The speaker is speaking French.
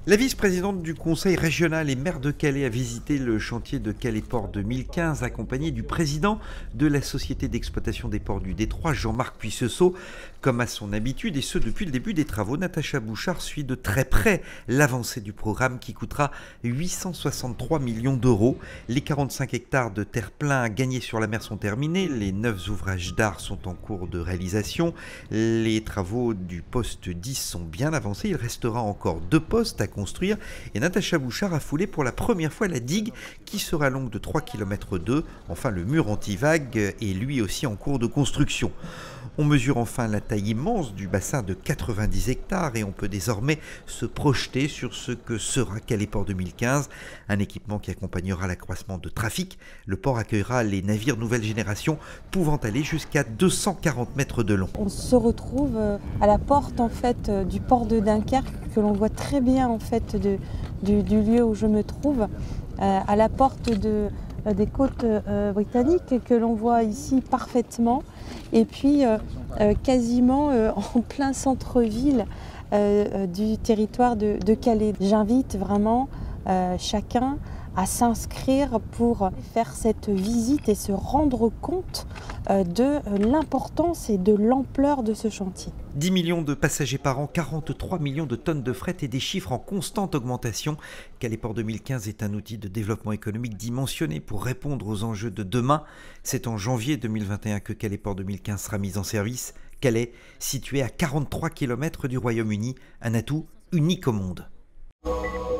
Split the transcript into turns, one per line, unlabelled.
La vice-présidente du conseil régional et maire de Calais a visité le chantier de Calais Port 2015, accompagnée du président de la société d'exploitation des ports du Détroit, Jean-Marc Puisseau. Comme à son habitude, et ce depuis le début des travaux, Natacha Bouchard suit de très près l'avancée du programme qui coûtera 863 millions d'euros. Les 45 hectares de terre-plein gagnés sur la mer sont terminés, les 9 ouvrages d'art sont en cours de réalisation, les travaux du poste 10 sont bien avancés, il restera encore 2 postes à construire et Natacha Bouchard a foulé pour la première fois la digue qui sera longue de 3,2 km. Enfin, le mur anti-vague est lui aussi en cours de construction. On mesure enfin la taille immense du bassin de 90 hectares et on peut désormais se projeter sur ce que sera Calais Port 2015, un équipement qui accompagnera l'accroissement de trafic. Le port accueillera les navires nouvelle génération pouvant aller jusqu'à 240 mètres de long.
On se retrouve à la porte en fait du port de Dunkerque que l'on voit très bien en fait du lieu où je me trouve, à la porte des côtes britanniques que l'on voit ici parfaitement et puis quasiment en plein centre-ville du territoire de Calais. J'invite vraiment chacun à s'inscrire pour faire cette visite et se rendre compte de l'importance et de l'ampleur de ce chantier.
10 millions de passagers par an, 43 millions de tonnes de fret et des chiffres en constante augmentation. Calais Port 2015 est un outil de développement économique dimensionné pour répondre aux enjeux de demain. C'est en janvier 2021 que Calais Port 2015 sera mis en service. Calais, situé à 43 km du Royaume-Uni, un atout unique au monde.